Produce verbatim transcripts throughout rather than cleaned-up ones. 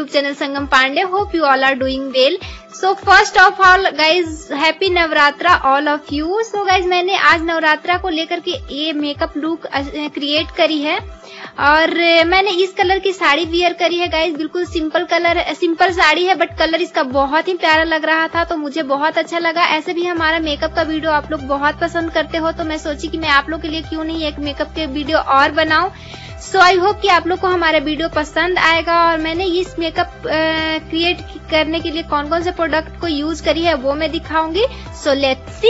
YouTube channel Sangam Pandey. Hope you all are doing well. So first of all guys happy Navratra all of you. So guys मैंने आज नवरात्रा को लेकर के ये makeup look create करी है और मैंने इस कलर की साड़ी वियर करी है गाइज। बिल्कुल सिंपल कलर सिंपल साड़ी है बट कलर इसका बहुत ही प्यारा लग रहा था तो मुझे बहुत अच्छा लगा। ऐसे भी हमारा मेकअप का वीडियो आप लोग बहुत पसंद करते हो तो मैं सोची कि मैं आप लोग के लिए क्यों नहीं एक मेकअप के वीडियो और बनाऊं। सो आई होप कि आप लोग को हमारा वीडियो पसंद आएगा और मैंने इस मेकअप क्रिएट करने के लिए कौन कौन से प्रोडक्ट को यूज करी है वो मैं दिखाऊंगी। So let's see.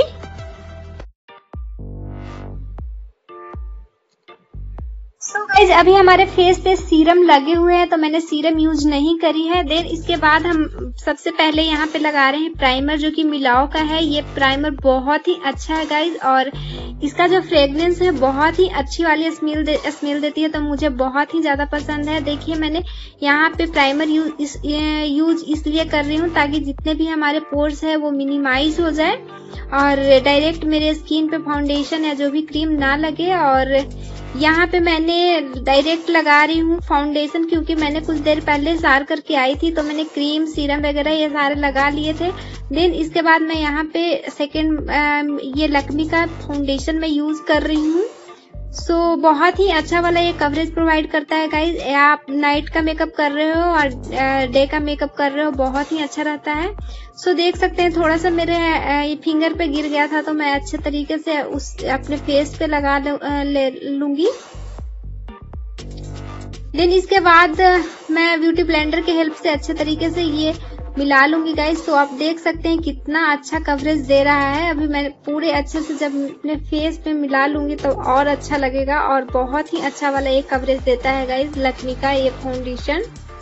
So guys अभी हमारे फेस पे सीरम लगे हुए हैं तो मैंने सीरम यूज नहीं करी है। देन इसके बाद हम सबसे पहले यहाँ पे लगा रहे हैं प्राइमर जो कि मिलाओ का है। ये प्राइमर बहुत ही अच्छा है गाइज और इसका जो फ्रेग्रेंस है बहुत ही अच्छी वाली स्मेल दे, स्मेल देती है तो मुझे बहुत ही ज्यादा पसंद है। देखिए मैंने यहाँ पे प्राइमर यूज इस, यूज इसलिए कर रही हूँ ताकि जितने भी हमारे पोर्स है वो मिनिमाइज हो जाए और डायरेक्ट मेरे स्किन पे फाउंडेशन या जो भी क्रीम ना लगे। और यहाँ पे मैंने डायरेक्ट लगा रही हूँ फाउंडेशन क्योंकि मैंने कुछ देर पहले सार करके आई थी तो मैंने क्रीम सीरम वगैरह ये सारे लगा लिए थे। देन इसके बाद मैं यहाँ पे सेकेंड ये लैक्मे का फाउंडेशन मैं यूज कर रही हूँ। सो so, बहुत ही अच्छा वाला ये कवरेज प्रोवाइड करता है गाइज। आप नाइट का मेकअप कर रहे हो और डे का मेकअप कर रहे हो बहुत ही अच्छा रहता है। सो so, देख सकते हैं थोड़ा सा मेरे ये फिंगर पे गिर गया था तो मैं अच्छे तरीके से उस अपने फेस पे लगा ले लूंगी। देन इसके बाद मैं ब्यूटी ब्लेंडर के हेल्प से अच्छे तरीके से ये मिला लूंगी गाइज। तो आप देख सकते हैं कितना अच्छा कवरेज दे रहा है। अभी मैं पूरे अच्छे से जब अपने फेस पे मिला लूंगी तो और अच्छा लगेगा और बहुत ही अच्छा वाला ये कवरेज देता है गाइज लैक्मे का ये फाउंडेशन।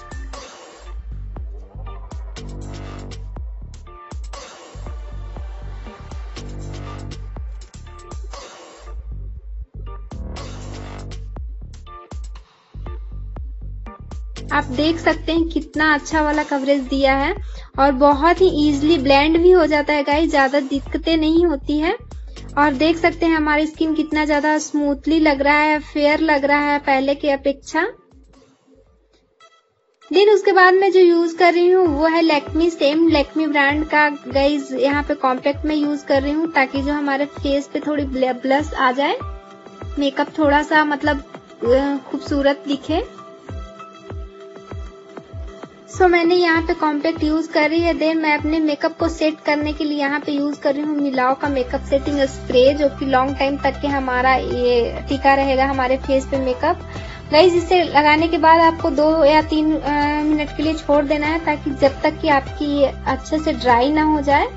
आप देख सकते हैं कितना अच्छा वाला कवरेज दिया है और बहुत ही इजीली ब्लेंड भी हो जाता है गाइस, ज्यादा दिक्कतें नहीं होती है। और देख सकते हैं हमारी स्किन कितना ज्यादा स्मूथली लग रहा है, फेयर लग रहा है पहले की अपेक्षा। देन उसके बाद मैं जो यूज कर रही हूँ वो है लैक्मे, सेम लैक्मे ब्रांड का गाइस यहाँ पे कॉम्पैक्ट में यूज कर रही हूँ ताकि जो हमारे फेस पे थोड़ी ब्लश आ जाए, मेकअप थोड़ा सा मतलब खूबसूरत दिखे। सो so, मैंने यहाँ पे कॉम्पैक्ट यूज कर रही है। देन मैं अपने मेकअप को सेट करने के लिए यहाँ पे यूज कर रही हूँ मिलाओ का मेकअप सेटिंग स्प्रे जो कि लॉन्ग टाइम तक के हमारा ये टिका रहेगा हमारे फेस पे मेकअप। गाइस इसे लगाने के बाद आपको दो या तीन मिनट के लिए छोड़ देना है ताकि जब तक कि आपकी ये अच्छे से ड्राई ना हो जाए।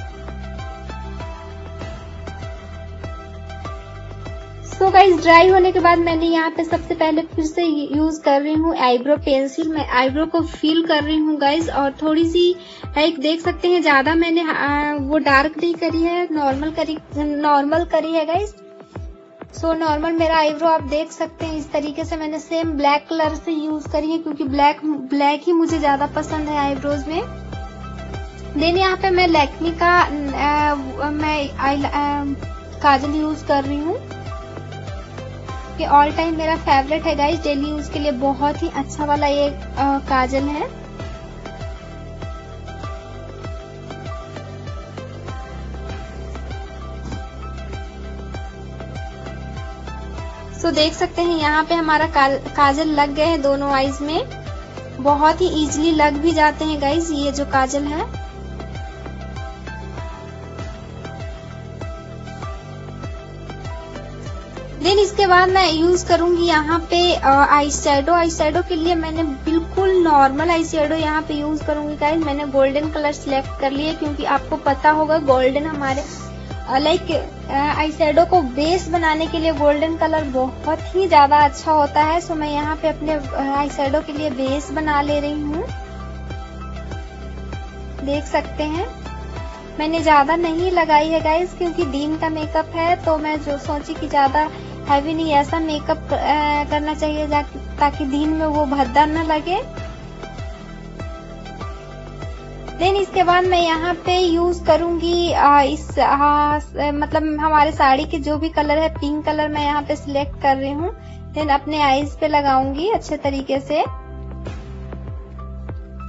तो गाइस ड्राई होने के बाद मैंने यहाँ पे सबसे पहले फिर से यूज कर रही हूँ आईब्रो पेंसिल। मैं आईब्रो को फिल कर रही हूँ गाइस और थोड़ी सी एक देख सकते हैं ज्यादा मैंने आ, वो डार्क नहीं करी है, नॉर्मल करी नॉर्मल करी है गाइस। सो नॉर्मल मेरा आईब्रो आप देख सकते हैं इस तरीके से मैंने सेम ब्लैक कलर से यूज करी है क्योंकि ब्लैक ब्लैक ही मुझे ज्यादा पसंद है आईब्रोज में। देन यहाँ पे मैं लैक्मे का आ, मैं आई आ, काजल यूज कर रही हूँ कि ऑल टाइम मेरा फेवरेट है गाइस, डेली यूज के लिए बहुत ही अच्छा वाला ये आ, काजल है। सो so, देख सकते हैं यहाँ पे हमारा का, काजल लग गए हैं दोनों आईज में, बहुत ही इजीली लग भी जाते हैं गाइस ये जो काजल है। देन इसके बाद मैं यूज करूंगी यहाँ पे आई शेडो। आई शेडो के लिए मैंने बिल्कुल नॉर्मल आई शेडो यहाँ पे यूज करूंगी गाइस। मैंने गोल्डन कलर सिलेक्ट कर लिया क्योंकि आपको पता होगा गोल्डन हमारे लाइक आई शेडो को बेस बनाने के लिए गोल्डन कलर बहुत ही ज्यादा अच्छा होता है। सो मैं यहाँ पे अपने आई शेडो के लिए बेस बना ले रही हूँ। देख सकते हैं मैंने ज्यादा नहीं लगाई है गाइस क्योंकि दिन का मेकअप है तो मैं जो सोची कि ज्यादा हैवी नहीं, ऐसा मेकअप करना चाहिए ताकि दिन में वो भद्दा न लगे। देन इसके बाद मैं यहाँ पे यूज करूंगी आ, इस आ, मतलब हमारे साड़ी के जो भी कलर है पिंक कलर मैं यहाँ पे सिलेक्ट कर रही हूँ। देन अपने आईज पे लगाऊंगी अच्छे तरीके से।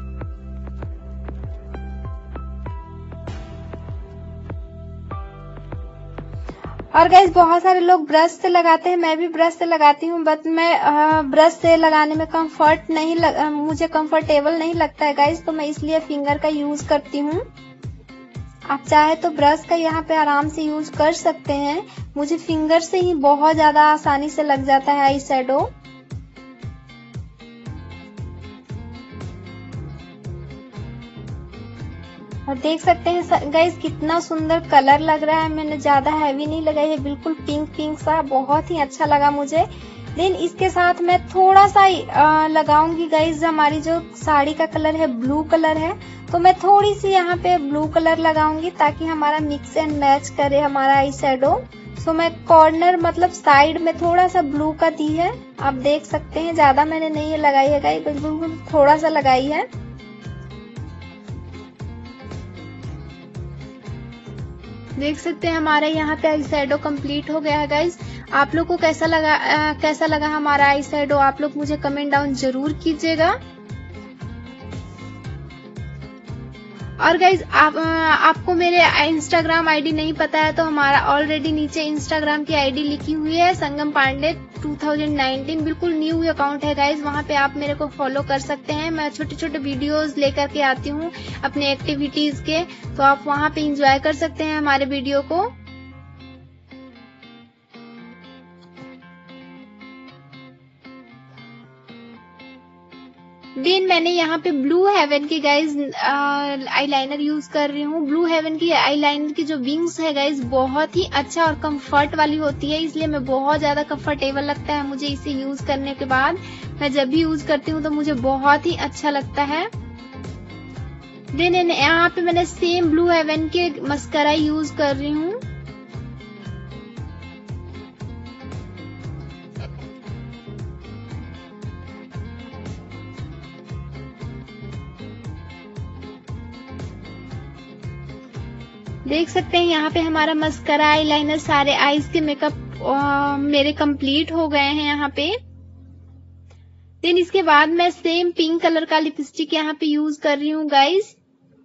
और गाइस बहुत सारे लोग ब्रश से लगाते हैं, मैं भी ब्रश से लगाती हूँ, बट मैं ब्रश से लगाने में कंफर्ट नहीं लग, मुझे कंफर्टेबल नहीं लगता है गाइस, तो मैं इसलिए फिंगर का यूज करती हूँ। आप चाहे तो ब्रश का यहाँ पे आराम से यूज कर सकते हैं, मुझे फिंगर से ही बहुत ज्यादा आसानी से लग जाता है आई शैडो। और देख सकते हैं गाइस कितना सुंदर कलर लग रहा है, मैंने ज्यादा हैवी नहीं लगाई है, बिल्कुल पिंक पिंक सा, बहुत ही अच्छा लगा मुझे। देन इसके साथ मैं थोड़ा सा लगाऊंगी गाइस, हमारी जो साड़ी का कलर है ब्लू कलर है, तो मैं थोड़ी सी यहाँ पे ब्लू कलर लगाऊंगी ताकि हमारा मिक्स एंड मैच करे हमारा आई शैडो। सो मैं कॉर्नर मतलब साइड में थोड़ा सा ब्लू का दी है, आप देख सकते हैं, ज्यादा मैंने नहीं लगाई है गाइस, बिल्कुल थोड़ा सा लगाई है। देख सकते हैं हमारा यहाँ पे आई शैडो कंप्लीट हो गया है गाइस। आप लोग को कैसा लगा आ, कैसा लगा हमारा आई शैडो, आप लोग मुझे कमेंट डाउन जरूर कीजिएगा। और गाइज आप, आपको मेरे इंस्टाग्राम आईडी नहीं पता है तो हमारा ऑलरेडी नीचे इंस्टाग्राम की आईडी लिखी हुई है, Sangam Pandey two thousand nineteen, बिल्कुल न्यू अकाउंट है गाइज, वहां पे आप मेरे को फॉलो कर सकते हैं। मैं छोटे छोटे वीडियोस लेकर के आती हूँ अपने एक्टिविटीज के, तो आप वहां पे एंजॉय कर सकते हैं हमारे वीडियो को। देन मैंने यहाँ पे ब्लू हेवन की गाइज आईलाइनर यूज कर रही हूँ। ब्लू हेवन की आईलाइनर की जो विंग्स है गाइज बहुत ही अच्छा और कंफर्ट वाली होती है, इसलिए मैं बहुत ज्यादा कंफर्टेबल लगता है मुझे इसे यूज करने के बाद। मैं जब भी यूज करती हूँ तो मुझे बहुत ही अच्छा लगता है। देन यहाँ पे मैंने सेम ब्लू हेवन के मस्करा यूज कर रही हूँ। देख सकते हैं यहाँ पे हमारा मस्करा आईलाइनर सारे आईज के मेकअप मेरे कंप्लीट हो गए हैं यहाँ पे। देन इसके बाद मैं सेम पिंक कलर का लिपस्टिक यहाँ पे यूज कर रही हूँ गाइज।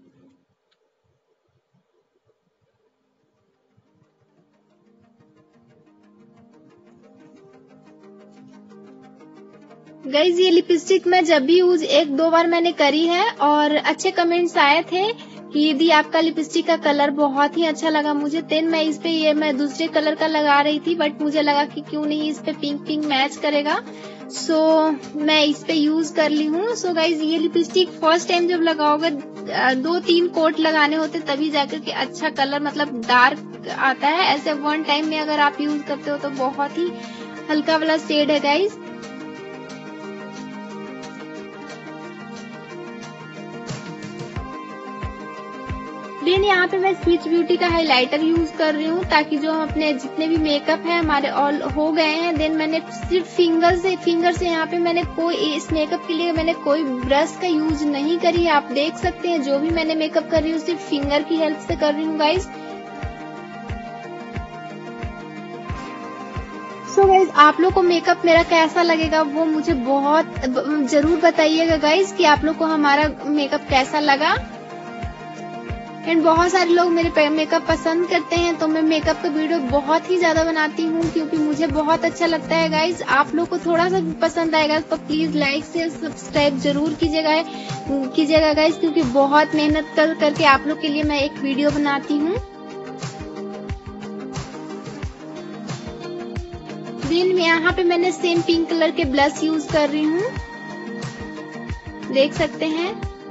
गाइज ये लिपस्टिक मैं जब भी यूज एक दो बार मैंने करी है और अच्छे कमेंट्स आए थे कि यदि आपका लिपस्टिक का कलर बहुत ही अच्छा लगा मुझे। देन मैं इस पे ये मैं दूसरे कलर का लगा रही थी, बट मुझे लगा कि क्यों नहीं इस पे पिंक पिंक मैच करेगा, सो so, मैं इस पे यूज कर ली हूँ। सो गाइज ये लिपस्टिक फर्स्ट टाइम जब लगाओगे दो तीन कोट लगाने होते तभी जाकर के अच्छा कलर मतलब डार्क आता है, ऐसे वन टाइम में अगर आप यूज करते हो तो बहुत ही हल्का वाला शेड है गाइज। देन यहाँ पे मैं स्विच ब्यूटी का हाइलाइटर यूज कर रही हूँ ताकि जो हम अपने जितने भी मेकअप है हमारे ऑल हो गए हैं। देन मैंने सिर्फ फिंगर से फिंगर से यहाँ पे मैंने कोई इस मेकअप के लिए मैंने कोई ब्रश का यूज नहीं करी है। आप देख सकते हैं जो भी मैंने मेकअप कर रही हूँ सिर्फ फिंगर की हेल्प से कर रही हूँ गाइज। सो गाइज आप लोग को मेकअप मेरा कैसा लगेगा वो मुझे बहुत जरूर बताइएगा गाइज कि आप लोग को हमारा मेकअप कैसा लगा। एंड बहुत सारे लोग मेरे मेकअप पसंद करते हैं तो मैं मेकअप का वीडियो बहुत ही ज्यादा बनाती हूँ क्योंकि मुझे बहुत अच्छा लगता है गाइज। आप लोग को थोड़ा सा भी पसंद आएगा तो प्लीज लाइक से सब्सक्राइब जरूर कीजिएगा कीजिएगा गाइज, क्योंकि बहुत मेहनत कर करके आप लोग के लिए मैं एक वीडियो बनाती हूँ। देन यहाँ पे मैंने सेम पिंक कलर के ब्लश यूज कर रही हूँ, देख सकते हैं।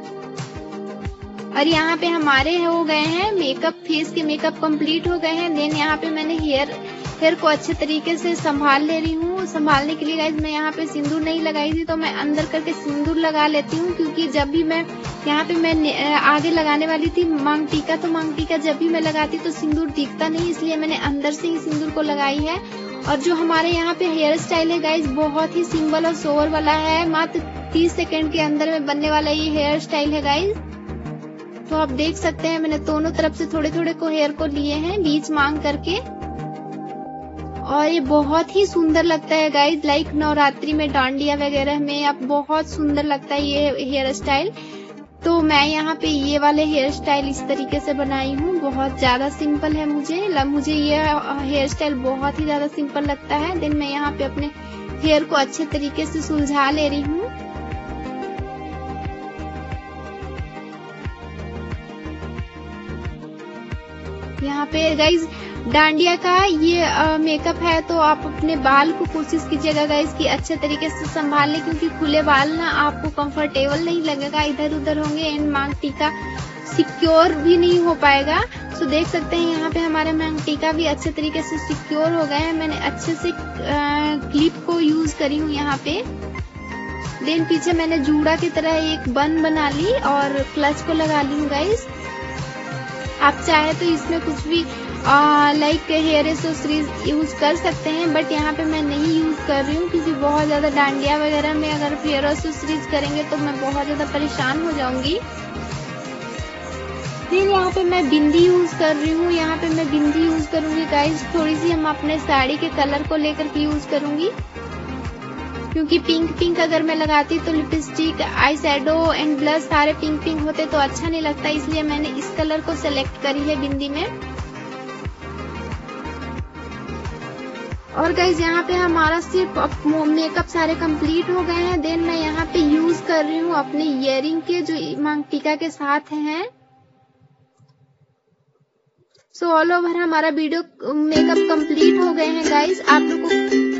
और यहाँ पे हमारे हो गए हैं मेकअप, फेस के मेकअप कंप्लीट हो गए हैं। देन यहाँ पे मैंने हेयर हेयर को अच्छे तरीके से संभाल ले रही हूँ। संभालने के लिए गाइज मैं यहाँ पे सिंदूर नहीं लगाई थी तो मैं अंदर करके सिंदूर लगा लेती हूँ, क्योंकि जब भी मैं यहाँ पे मैं आगे लगाने वाली थी मांग टीका, तो मांग टीका जब भी मैं लगाती तो सिंदूर दिखता नहीं, इसलिए मैंने अंदर से ही सिंदूर को लगाई है। और जो हमारे यहाँ पे हेयर स्टाइल है गाइज बहुत ही सिंपल और सोवर वाला है, मात्र तीस सेकेंड के अंदर में बनने वाला ये हेयर स्टाइल है गाइज। तो आप देख सकते हैं मैंने दोनों तरफ से थोड़े थोड़े को हेयर को लिए हैं बीच मांग करके, और ये बहुत ही सुंदर लगता है गाइज। लाइक नवरात्रि में डांडिया वगैरह में आप बहुत सुंदर लगता है ये हेयर स्टाइल। तो मैं यहाँ पे ये वाले हेयर स्टाइल इस तरीके से बनाई हूँ। बहुत ज्यादा सिंपल है, मुझे मुझे ये हेयर स्टाइल बहुत ही ज्यादा सिंपल लगता है। देन मैं यहाँ पे अपने हेयर को अच्छे तरीके से सुलझा ले रही हूँ। यहाँ पे गाइज डांडिया का ये मेकअप है, तो आप अपने बाल को कोशिश कीजिएगा गाइज कि अच्छे तरीके से संभाल ले, क्योंकि खुले बाल ना आपको कंफर्टेबल नहीं लगेगा, इधर उधर होंगे एंड मांग टीका सिक्योर भी नहीं हो पाएगा। तो देख सकते हैं यहाँ पे हमारे मांग टीका भी अच्छे तरीके से सिक्योर हो गए हैं। मैंने अच्छे से क्लिप को यूज करी हूँ यहाँ पे। देन पीछे मैंने जूड़ा की तरह एक बन बना ली और क्लच को लगा ली हूँ गाइज। आप चाहे तो इसमें कुछ भी लाइक हेयर एक्सेसरीज यूज कर सकते हैं, बट यहाँ पे मैं नहीं यूज कर रही हूँ, क्योंकि बहुत ज्यादा डांडिया वगैरह में अगर हेयर एक्सेसरीज करेंगे तो मैं बहुत ज्यादा परेशान हो जाऊंगी। फिर यहाँ पे मैं बिंदी यूज कर रही हूँ। यहाँ पे मैं बिंदी यूज करूंगी गाइज, थोड़ी सी हम अपने साड़ी के कलर को लेकर के यूज करूंगी, क्योंकि पिंक पिंक अगर मैं लगाती तो lipstick, eyeshadow and blush सारे पिंक पिंक होते तो अच्छा नहीं लगता, इसलिए मैंने इस कलर को सेलेक्ट करी है बिंदी में। और गाइज यहाँ पे हमारा सिर्फ मेकअप सारे कंप्लीट हो गए हैं। देन मैं यहाँ पे यूज कर रही हूँ अपने इयरिंग के जो मांग टीका के साथ हैं। सो ऑल ओवर हमारा वीडियो मेकअप कंप्लीट हो गए हैं गाइज। आप लोगों को